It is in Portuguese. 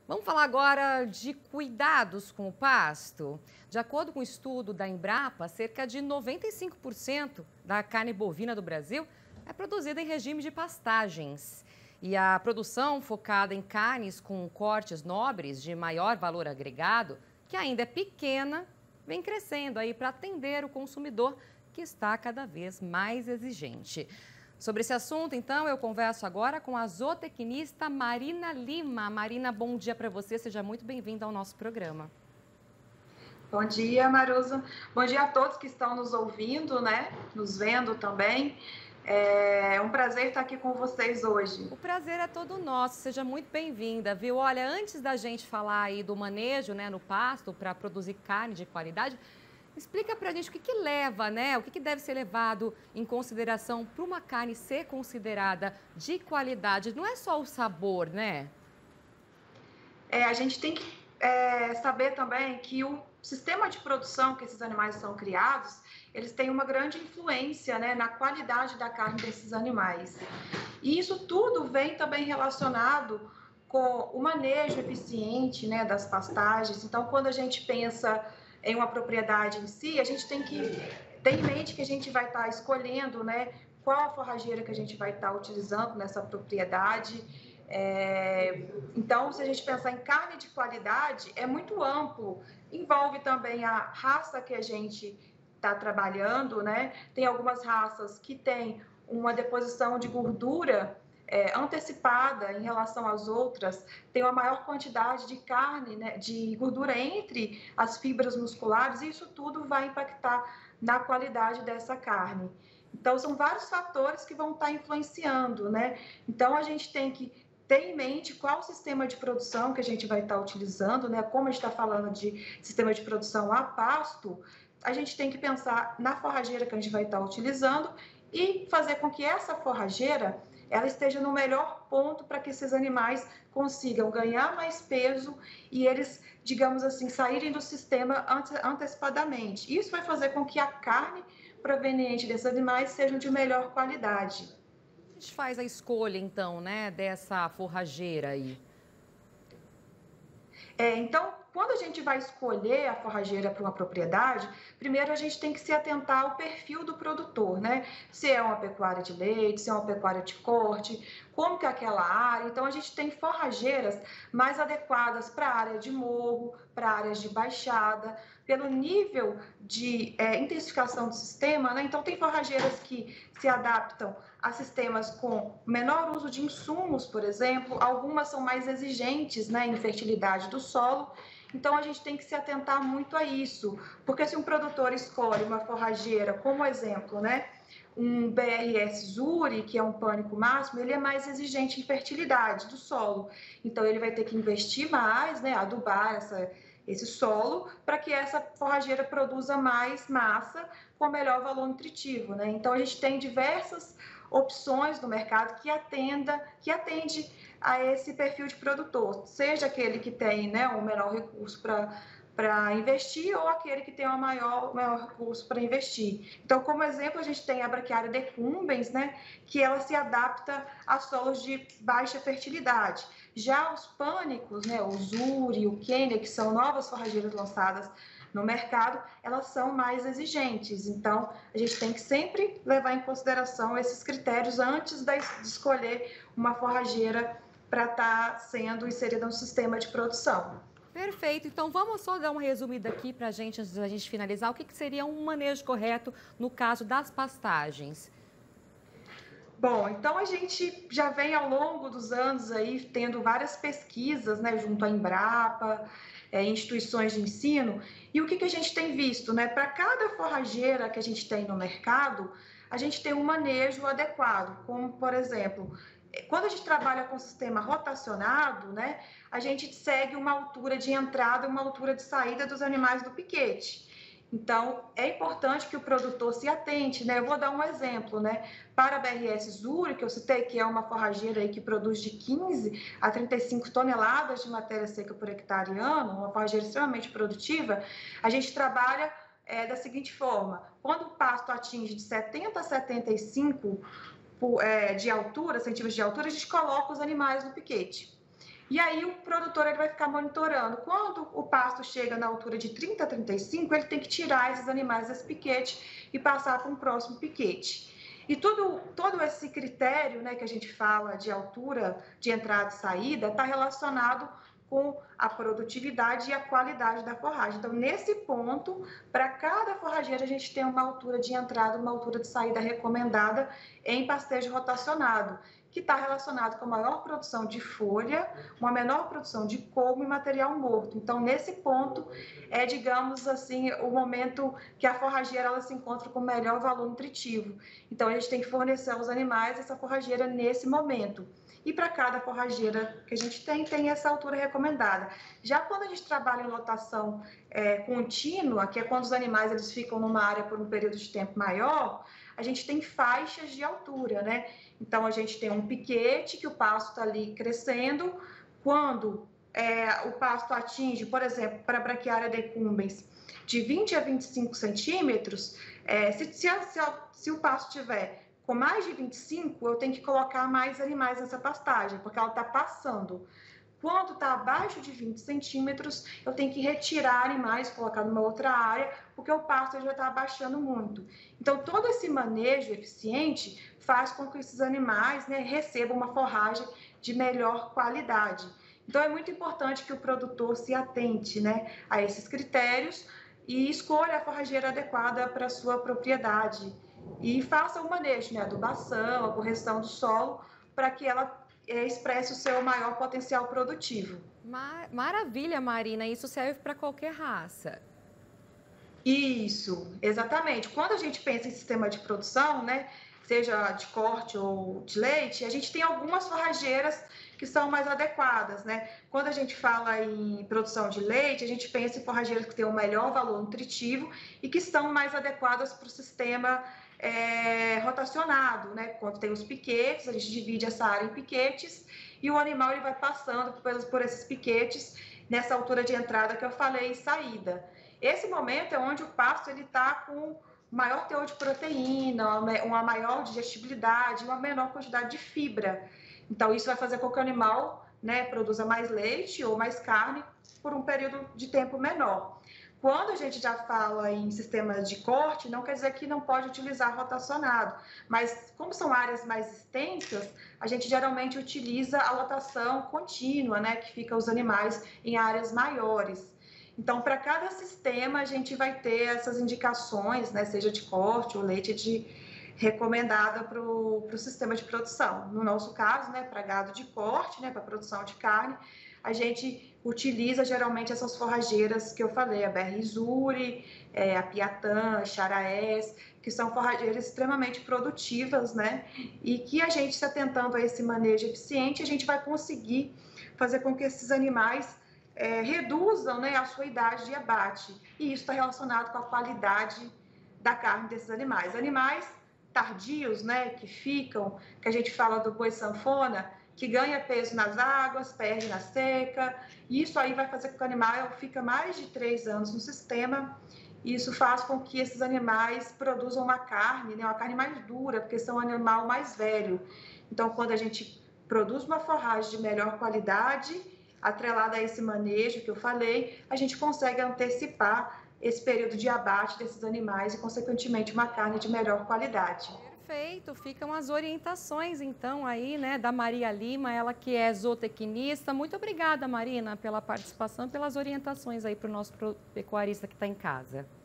Vamos falar agora de cuidados com o pasto. De acordo com o estudo da Embrapa, cerca de 95% da carne bovina do Brasil é produzida em regime de pastagens. E a produção focada em carnes com cortes nobres de maior valor agregado, que ainda é pequena, vem crescendo aí para atender o consumidor que está cada vez mais exigente. Sobre esse assunto, então, eu converso agora com a zootecnista Marina Lima. Marina, bom dia para você, seja muito bem-vinda ao nosso programa. Bom dia, Marusa. Bom dia a todos que estão nos ouvindo, né? Nos vendo também. É um prazer estar aqui com vocês hoje. O prazer é todo nosso, seja muito bem-vinda, viu? Olha, antes da gente falar aí do manejo, né, no pasto para produzir carne de qualidade, explica pra gente o que leva, né? O que deve ser levado em consideração para uma carne ser considerada de qualidade. Não é só o sabor, né? A gente tem que saber também que o sistema de produção que esses animais são criados, eles têm uma grande influência, né, na qualidade da carne desses animais. E isso tudo vem também relacionado com o manejo eficiente, né, das pastagens. Então, quando a gente pensa em uma propriedade em si, a gente tem que ter em mente que a gente vai estar escolhendo, né, qual a forrageira que a gente vai estar utilizando nessa propriedade. Então, se a gente pensar em carne de qualidade, é muito amplo, envolve também a raça que a gente está trabalhando, né? Tem algumas raças que têm uma deposição de gordura antecipada em relação às outras, tem uma maior quantidade de carne, né, de gordura entre as fibras musculares, e isso tudo vai impactar na qualidade dessa carne. Então, são vários fatores que vão estar influenciando, né? Então, a gente tem que ter em mente qual o sistema de produção que a gente vai estar utilizando, né? Como a gente está falando de sistema de produção a pasto, a gente tem que pensar na forrageira que a gente vai estar utilizando e fazer com que essa forrageira ela esteja no melhor ponto para que esses animais consigam ganhar mais peso e eles, digamos assim, saírem do sistema antecipadamente. Isso vai fazer com que a carne proveniente desses animais seja de melhor qualidade. A gente faz a escolha, então, né, dessa forrageira aí? Então, quando a gente vai escolher a forrageira para uma propriedade, primeiro a gente tem que se atentar ao perfil do produtor, né? Se é uma pecuária de leite, se é uma pecuária de corte, como que é aquela área. Então, a gente tem forrageiras mais adequadas para a área de morro, para áreas de baixada, pelo nível de intensificação do sistema, né? Então, tem forrageiras que se adaptam a sistemas com menor uso de insumos, por exemplo. Algumas são mais exigentes, né, em fertilidade do solo. Então, a gente tem que se atentar muito a isso, porque se um produtor escolhe uma forrageira, como exemplo, né, um BRS Zuri, que é um pânico máximo, ele é mais exigente em fertilidade do solo. Então, ele vai ter que investir mais, né, adubar esse solo, para que essa forrageira produza mais massa com melhor valor nutritivo, né? Então, a gente tem diversas opções no mercado que atende a esse perfil de produtor, seja aquele que tem, né, um menor recurso para investir ou aquele que tem um maior recurso para investir. Então, como exemplo, a gente tem a Braquiária decumbens, né, que ela se adapta a solos de baixa fertilidade. Já os pânicos, né, o Zuri, o Quênia, que são novas forrageiras lançadas no mercado, elas são mais exigentes. Então, a gente tem que sempre levar em consideração esses critérios antes de escolher uma forrageira para estar sendo inserida no sistema de produção. Perfeito. Então, vamos só dar uma resumida aqui para a gente, antes da gente finalizar, o que seria um manejo correto no caso das pastagens. Bom, então a gente já vem ao longo dos anos aí tendo várias pesquisas, né, junto à Embrapa, instituições de ensino, e o que a gente tem visto, né? Para cada forrageira que a gente tem no mercado, a gente tem um manejo adequado, como, por exemplo, quando a gente trabalha com sistema rotacionado, né, a gente segue uma altura de entrada e uma altura de saída dos animais do piquete. Então, é importante que o produtor se atente, né? Eu vou dar um exemplo, né? Para a BRS Zuri, que eu citei, que é uma forrageira aí que produz de 15 a 35 toneladas de matéria seca por hectare ano, uma forrageira extremamente produtiva, a gente trabalha da seguinte forma: quando o pasto atinge de 70 a 75 de altura, centímetros de altura, a gente coloca os animais no piquete. E aí o produtor ele vai ficar monitorando. Quando o pasto chega na altura de 30 a 35, ele tem que tirar esses animais desse piquete e passar para um próximo piquete. E todo esse critério, né, que a gente fala de altura de entrada e saída está relacionado com a produtividade e a qualidade da forragem. Então, nesse ponto, para cada forrageira, a gente tem uma altura de entrada, uma altura de saída recomendada em pastejo rotacionado, que está relacionado com a maior produção de folha, uma menor produção de colmo e material morto. Então, nesse ponto, digamos assim, o momento que a forrageira ela se encontra com o melhor valor nutritivo. Então, a gente tem que fornecer aos animais essa forrageira nesse momento. E para cada forrageira que a gente tem essa altura recomendada. Já quando a gente trabalha em lotação contínua, que é quando os animais eles ficam numa área por um período de tempo maior, a gente tem faixas de altura, né? Então, a gente tem um piquete que o pasto está ali crescendo. Quando o pasto atinge, por exemplo, para a braquiária decumbens, de 20 a 25 centímetros, se o pasto tiver com mais de 25, eu tenho que colocar mais animais nessa pastagem, porque ela está passando. Quando está abaixo de 20 centímetros, eu tenho que retirar animais, colocar numa outra área, porque o pasto já está abaixando muito. Então, todo esse manejo eficiente faz com que esses animais, né, recebam uma forragem de melhor qualidade. Então, é muito importante que o produtor se atente, né, a esses critérios e escolha a forrageira adequada para a sua propriedade. E faça o manejo, né, adubação, a correção do solo, para que ela expresse o seu maior potencial produtivo. Maravilha, Marina. Isso serve para qualquer raça. Isso, exatamente. Quando a gente pensa em sistema de produção, né, seja de corte ou de leite, a gente tem algumas forrageiras que são mais adequadas, né? Quando a gente fala em produção de leite, a gente pensa em forrageiras que têm um melhor valor nutritivo e que são mais adequadas para o sistema rotacionado, né? Quando tem os piquetes, a gente divide essa área em piquetes e o animal ele vai passando por esses piquetes nessa altura de entrada que eu falei e saída. Esse momento é onde o pasto ele está com maior teor de proteína, uma maior digestibilidade, uma menor quantidade de fibra. Então, isso vai fazer com que o animal, né, produza mais leite ou mais carne por um período de tempo menor. Quando a gente já fala em sistemas de corte, não quer dizer que não pode utilizar rotacionado, mas como são áreas mais extensas, a gente geralmente utiliza a lotação contínua, né, que fica os animais em áreas maiores. Então, para cada sistema, a gente vai ter essas indicações, né, seja de corte ou leite recomendada para o sistema de produção. No nosso caso, né, para gado de corte, né, para produção de carne, a gente utiliza geralmente essas forrageiras que eu falei, a Berrizuri, a Piatã, a Charaés, que são forrageiras extremamente produtivas, né? E que a gente, se atentando a esse manejo eficiente, a gente vai conseguir fazer com que esses animais reduzam, né, a sua idade de abate. E isso está relacionado com a qualidade da carne desses animais. Animais tardios, né, que a gente fala do boi sanfona, que ganha peso nas águas, perde na seca, e isso aí vai fazer com que o animal fique mais de 3 anos no sistema, e isso faz com que esses animais produzam uma carne, né, uma carne mais dura, porque são um animal mais velho. Então, quando a gente produz uma forragem de melhor qualidade, atrelada a esse manejo que eu falei, a gente consegue antecipar esse período de abate desses animais e, consequentemente, uma carne de melhor qualidade. Perfeito, ficam as orientações então aí, né, da Maria Lima, ela que é zootecnista. Muito obrigada, Marina, pela participação e pelas orientações aí para o nosso pecuarista que está em casa.